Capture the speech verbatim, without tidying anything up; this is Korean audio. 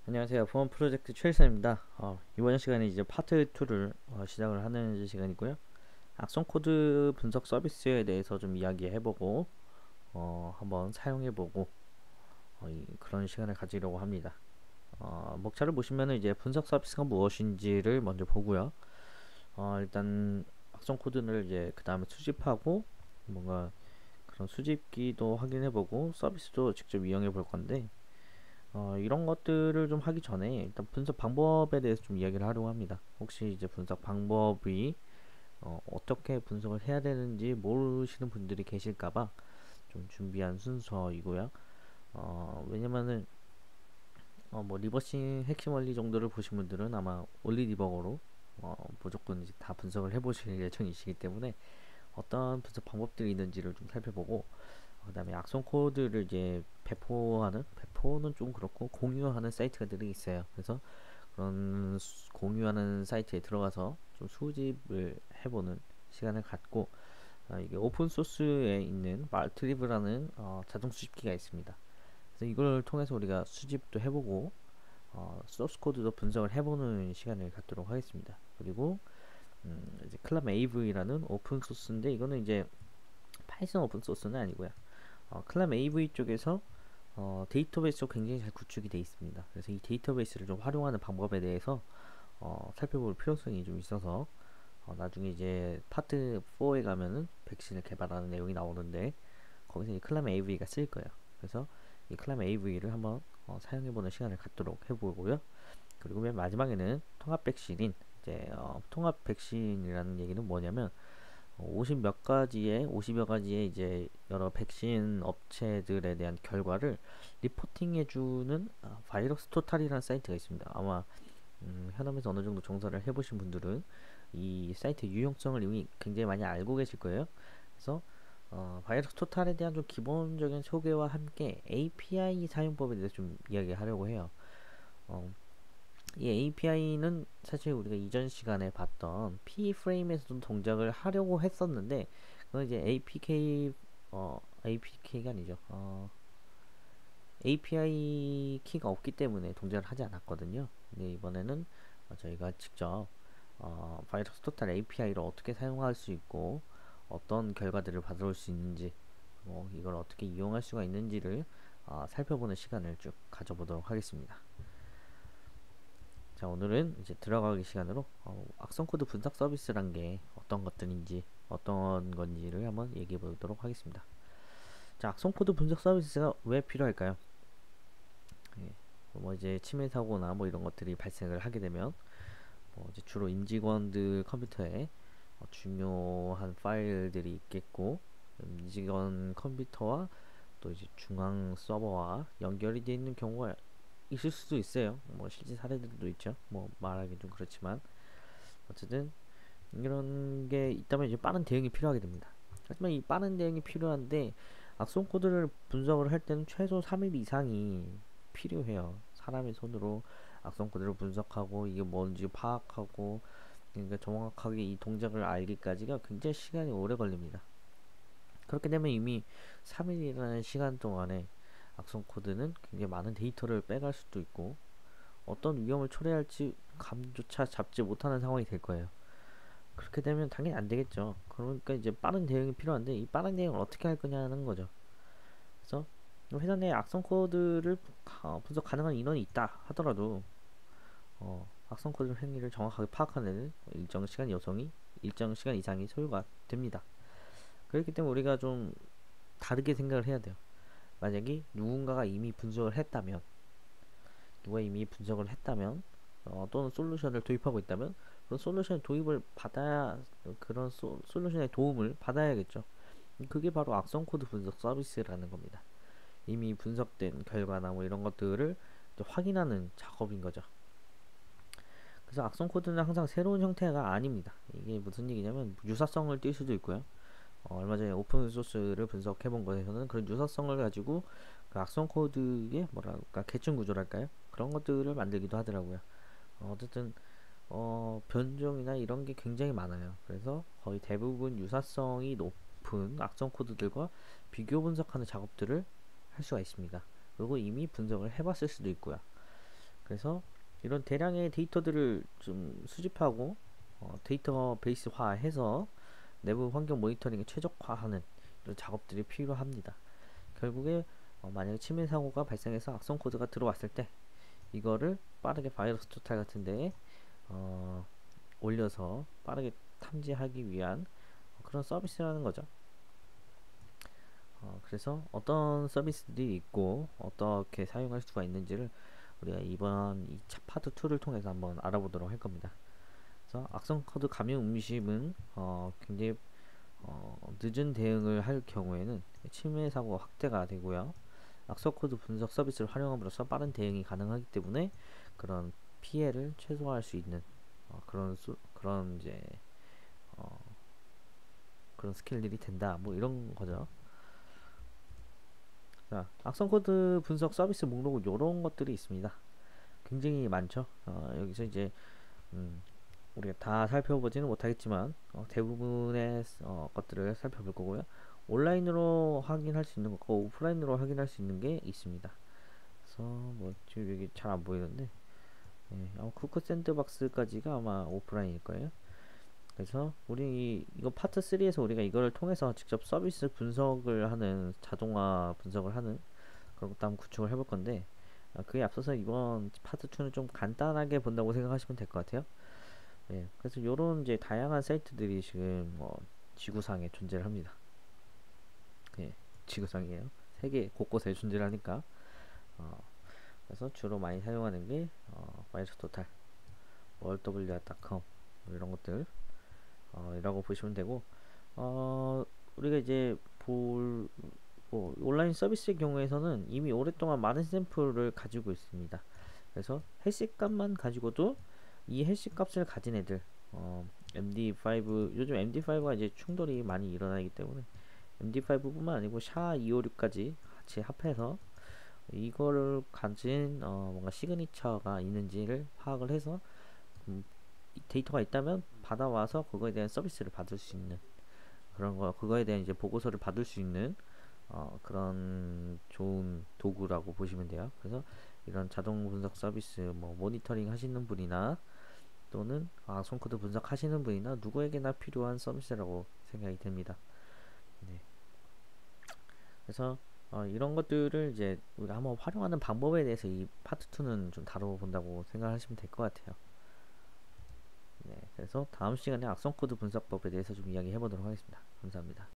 안녕하세요. 보안 프로젝트 최일선입니다. 어, 이번 시간에 이제 파트 이를 어, 시작을 하는 시간이고요. 악성 코드 분석 서비스에 대해서 좀 이야기해보고 어, 한번 사용해보고 어, 이, 그런 시간을 가지려고 합니다. 어, 목차를 보시면은 이제 분석 서비스가 무엇인지를 먼저 보고요. 어, 일단 악성 코드를 이제 그 다음에 수집하고 뭔가 그런 수집기도 확인해보고 서비스도 직접 이용해볼 건데 어, 이런 것들을 좀 하기 전에 일단 분석 방법에 대해서 좀 이야기를 하려고 합니다. 혹시 이제 분석 방법이 어, 어떻게 분석을 해야 되는지 모르시는 분들이 계실까봐 좀 준비한 순서이고요. 어, 왜냐면은 어, 뭐 리버싱 핵심 원리 정도를 보신 분들은 아마 올리 디버거로 어, 무조건 이제 다 분석을 해보실 예정이시기 때문에 어떤 분석 방법들이 있는지를 좀 살펴보고 그 다음에 악성 코드를 이제 배포하는 배포는 좀 그렇고 공유하는 사이트들이 있어요. 그래서 그런 수- 공유하는 사이트에 들어가서 좀 수집을 해보는 시간을 갖고 아, 이게 오픈 소스에 있는 말트리브라는 어, 자동 수집기가 있습니다. 그래서 이걸 통해서 우리가 수집도 해보고 어, 소스 코드도 분석을 해보는 시간을 갖도록 하겠습니다. 그리고 음, 이제 클럽 에이브이라는 오픈 소스인데 이거는 이제 파이썬 오픈 소스는 아니고요. 어, 클럽 에이브이 쪽에서 어, 데이터베이스가 굉장히 잘 구축이 되어 있습니다. 그래서 이 데이터베이스를 좀 활용하는 방법에 대해서 어, 살펴볼 필요성이 좀 있어서 어, 나중에 이제 파트 사에 가면은 백신을 개발하는 내용이 나오는데 거기서 이 클램 에이브이가 쓰일 거예요. 그래서 이 클램 에이브이를 한번 어, 사용해보는 시간을 갖도록 해보고요. 그리고 맨 마지막에는 통합 백신인 이제 어, 통합 백신이라는 얘기는 뭐냐면 오십 몇 가지의 오십여 가지의 이제 여러 백신 업체들에 대한 결과를 리포팅해주는 아, 바이러스 토탈이라는 사이트가 있습니다. 아마 음, 현업에서 어느 정도 종사를 해보신 분들은 이 사이트 유용성을 이미 굉장히 많이 알고 계실 거예요. 그래서 어, 바이러스 토탈에 대한 좀 기본적인 소개와 함께 에이피아이 사용법에 대해서 좀 이야기하려고 해요. 어, 이 에이피아이는 사실 우리가 이전 시간에 봤던 피 프레임에서도 동작을 하려고 했었는데 그건 이제 에이피케이 어, 에이피케이가 아니죠. 어, 에이피아이 키가 없기 때문에 동작을 하지 않았거든요. 근데 이번에는 어, 저희가 직접 어, 바이러스 토탈 에이피아이를 어떻게 사용할 수 있고 어떤 결과들을 받아올 수 있는지 뭐 이걸 어떻게 이용할 수가 있는지를 어, 살펴보는 시간을 쭉 가져보도록 하겠습니다. 자, 오늘은 이제 들어가기 시간으로 어, 악성 코드 분석 서비스란 게 어떤 것들인지 어떤 건지를 한번 얘기해 보도록 하겠습니다. 자, 악성 코드 분석 서비스가 왜 필요할까요? 예, 뭐 이제 침해 사고나 뭐 이런 것들이 발생을 하게 되면 뭐 이제 주로 임직원들 컴퓨터에 어, 중요한 파일들이 있겠고 임직원 컴퓨터와 또 이제 중앙 서버와 연결이 되어 있는 경우가 있을 수도 있어요. 뭐 실제 사례들도 있죠. 뭐 말하기 좀 그렇지만 어쨌든 이런 게 있다면 이제 빠른 대응이 필요하게 됩니다. 하지만 이 빠른 대응이 필요한데 악성 코드를 분석을 할 때는 최소 삼 일 이상이 필요해요. 사람의 손으로 악성 코드를 분석하고 이게 뭔지 파악하고 그러니까 정확하게 이 동작을 알기까지가 굉장히 시간이 오래 걸립니다. 그렇게 되면 이미 삼 일이라는 시간 동안에 악성 코드는 굉장히 많은 데이터를 빼갈 수도 있고 어떤 위험을 초래할지 감조차 잡지 못하는 상황이 될 거예요. 그렇게 되면 당연히 안 되겠죠. 그러니까 이제 빠른 대응이 필요한데 이 빠른 대응을 어떻게 할 거냐는 거죠. 그래서 회사 내 악성 코드를 분석 가능한 인원이 있다 하더라도 어, 악성 코드 행위를 정확하게 파악하는 데는 일정 시간 여성이 일정 시간 이상이 소요가 됩니다. 그렇기 때문에 우리가 좀 다르게 생각을 해야 돼요. 만약에 누군가가 이미 분석을 했다면 누가 이미 분석을 했다면 어, 또는 솔루션을 도입하고 있다면 그런 솔루션 도입을 받아야 그런 소, 솔루션의 도움을 받아야겠죠. 그게 바로 악성 코드 분석 서비스라는 겁니다. 이미 분석된 결과나 뭐 이런 것들을 확인하는 작업인 거죠. 그래서 악성 코드는 항상 새로운 형태가 아닙니다. 이게 무슨 얘기냐면 유사성을 띌 수도 있고요. 어, 얼마 전에 오픈 소스를 분석해 본 것에서는 그런 유사성을 가지고 그 악성 코드의 뭐랄까 계층 구조랄까요? 그런 것들을 만들기도 하더라고요. 어, 어쨌든 어, 변종이나 이런 게 굉장히 많아요. 그래서 거의 대부분 유사성이 높은 악성 코드들과 비교 분석하는 작업들을 할 수가 있습니다. 그리고 이미 분석을 해봤을 수도 있고요. 그래서 이런 대량의 데이터들을 좀 수집하고 어, 데이터베이스화해서 내부 환경 모니터링에 최적화하는 이런 작업들이 필요합니다. 결국에 어, 만약에 침해 사고가 발생해서 악성 코드가 들어왔을 때 이거를 빠르게 바이러스 토탈 같은데 어, 올려서 빠르게 탐지하기 위한 그런 서비스라는 거죠. 어, 그래서 어떤 서비스들이 있고 어떻게 사용할 수가 있는지를 우리가 이번 이 차- 파트 이를 통해서 한번 알아보도록 할 겁니다. 그래서 악성 코드 감염 음식은 어, 굉장히 어, 늦은 대응을 할 경우에는 침해 사고가 확대가 되고요. 악성 코드 분석 서비스를 활용함으로써 빠른 대응이 가능하기 때문에 그런 피해를 최소화할 수 있는 어, 그런 수, 그런 이제 어, 그런 스킬들이 된다. 뭐 이런 거죠. 자, 악성 코드 분석 서비스 목록은 이런 것들이 있습니다. 굉장히 많죠. 어, 여기서 이제 음, 우리가 다 살펴보지는 못하겠지만 어, 대부분의 어, 것들을 살펴볼 거고요. 온라인으로 확인할 수 있는 것과 오프라인으로 확인할 수 있는 게 있습니다. 그래서 뭐 지금 여기 잘 안 보이는데 예, 아마 쿠크 샌드박스까지가 아마 오프라인일 거예요. 그래서 우리 이거 파트 삼에서 우리가 이거를 통해서 직접 서비스 분석을 하는 자동화 분석을 하는 그런 것도 한번 구축을 해볼 건데 아, 그에 앞서서 이번 파트 이는 좀 간단하게 본다고 생각하시면 될 것 같아요. 예, 그래서 요런 이제 다양한 사이트들이 지금 뭐 지구상에 존재를 합니다. 예, 지구상이에요. 세계 곳곳에 존재를 하니까 어, 그래서 주로 많이 사용하는 게 어, 바이러스 토탈, 월더블유알 닷컴 뭐 이런 것들 어, 이라고 보시면 되고 어, 우리가 이제 볼 뭐, 온라인 서비스의 경우에서는 이미 오랫동안 많은 샘플을 가지고 있습니다. 그래서 해시 값만 가지고도 이 해시 값을 가진 애들 어, 엠디 파이브 요즘 엠디 파이브가 이제 충돌이 많이 일어나기 때문에 엠디 파이브뿐만 아니고 샤 이오육까지 같이 합해서 이거를 가진 어, 뭔가 시그니처가 있는지를 파악을 해서 음, 데이터가 있다면 받아와서 그거에 대한 서비스를 받을 수 있는 그런 거 그거에 대한 이제 보고서를 받을 수 있는 어, 그런 좋은 도구라고 보시면 돼요. 그래서 이런 자동 분석 서비스 뭐 모니터링 하시는 분이나 또는 아, 손코드 분석하시는 분이나 누구에게나 필요한 서비스라고 생각이 됩니다. 네. 그래서 어, 이런 것들을 이제 우리가 한번 활용하는 방법에 대해서 이 파트 이는 좀 다뤄본다고 생각하시면 될 것 같아요. 네, 그래서 다음 시간에 악성 코드 분석법에 대해서 좀 이야기해 보도록 하겠습니다. 감사합니다.